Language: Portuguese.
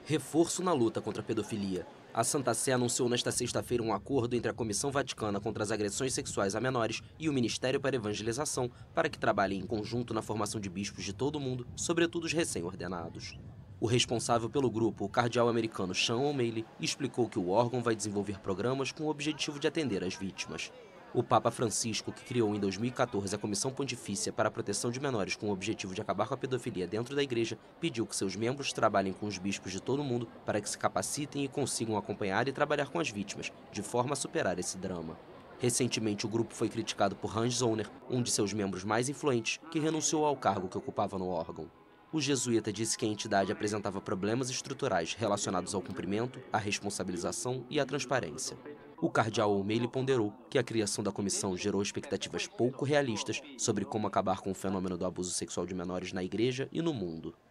Reforço na luta contra a pedofilia. A Santa Sé anunciou nesta sexta-feira um acordo entre a Comissão Vaticana contra as Agressões Sexuais a Menores e o Ministério para a Evangelização para que trabalhem em conjunto na formação de bispos de todo o mundo, sobretudo os recém-ordenados. O responsável pelo grupo, o cardeal americano Sean O'Malley, explicou que o órgão vai desenvolver programas com o objetivo de atender as vítimas. O Papa Francisco, que criou em 2014 a Comissão Pontifícia para a Proteção de Menores com o objetivo de acabar com a pedofilia dentro da Igreja, pediu que seus membros trabalhem com os bispos de todo o mundo para que se capacitem e consigam acompanhar e trabalhar com as vítimas, de forma a superar esse drama. Recentemente, o grupo foi criticado por Hans Zollner, um de seus membros mais influentes, que renunciou ao cargo que ocupava no órgão. O jesuíta disse que a entidade apresentava problemas estruturais relacionados ao cumprimento, à responsabilização e à transparência. O cardeal O'Malley ponderou que a criação da comissão gerou expectativas pouco realistas sobre como acabar com o fenômeno do abuso sexual de menores na Igreja e no mundo.